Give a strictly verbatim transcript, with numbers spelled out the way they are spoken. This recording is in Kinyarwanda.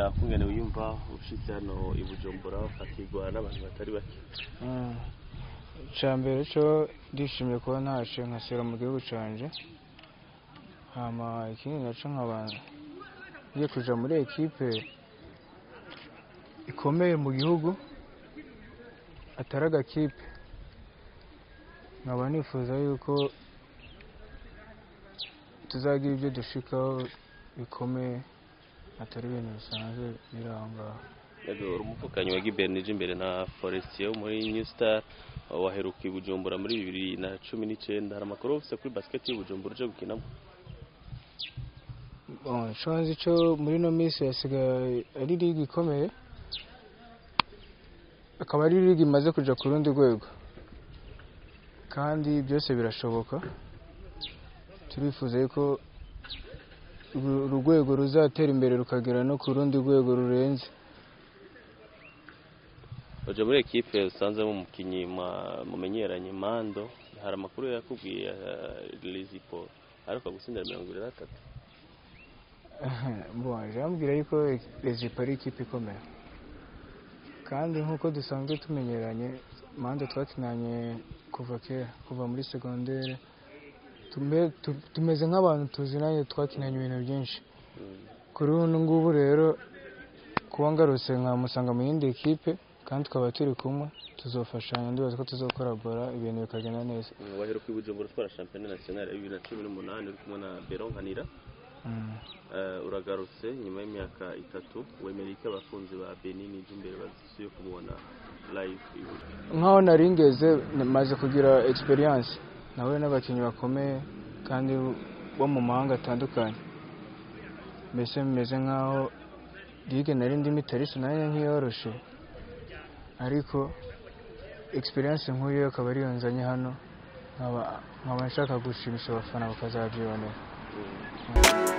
kungene wiyumva ushitse hano i Bujumbura ufatirwa n'abantu batari bake. Icambere cyo ndishimye kuba ntashe nkasera mu gihugu canje. Hama ikindi naco nk'abantu ngiye kuja muri ekipe ikomeye mu gihugu atari agakipe. Nkaba nifuza yuko tuzagira ibyo dushikaho bikomeye atari ibintu bisanzwe biranga. Yego umuvukanyi wa Bénit Nijimbere na Forestier muri New Star waheruka i Bujumbura muri bibiri na cumi n'icenda. Hari amakuru ufise kuri basket y'u Bujumbura uje gukinamo? Bon, chance cyo muri no minsi yasigaye ari ligue ikomeye. Akaba ari ligue imaze kuja ku rundi rwego. Kandi byose birashoboka. Turifuza yuko urugwego ruzatera imbere rukagera no ku rundi rwego rurenze. Baje muri ekipe usanze mu mukinyi mumenyeranye Mando, hari amakuru yakubwiye les Hippos ariko gutsindira mirongo ibiri na gatatu. Bon, jambwira yuko les Hippos ari ikipe ikomeye. Kandi nkuko dusanzwe tumenyeranye Mando twakinanye kuva kera, kuva muri secondaire. Tumeze nk'abantu tuzinanye twakinanye ibintu byinshi. Kuri ubu ngubu rero kuba ngarutse nkamusanga mu yindi ekipe kandi tukaba turi kumwe tuzofashanya ndibaza ko tuzokorabora ibintu bikagenda neza. Waheruka i Bujumbura utwara championnat national bibiri na cumi n'umunani uri kumwe na akira. Uragarutse nyuma y'imyaka itatu wemera iki abakunzi ba Bénit Nijimbere bazisuye kumubona live? Nkaho naringeze maze kugira experience nawe n'abakinyi bakomeye kandi bo mu mahanga atandukanye. Mbese meze nkaho ligue nari ndimo itarisi nayo nkiyoroshe, ariko experience nk'uyu akaba ari yonzanye hano nkaba nshaka gushimisha abafana bakazabyibonera.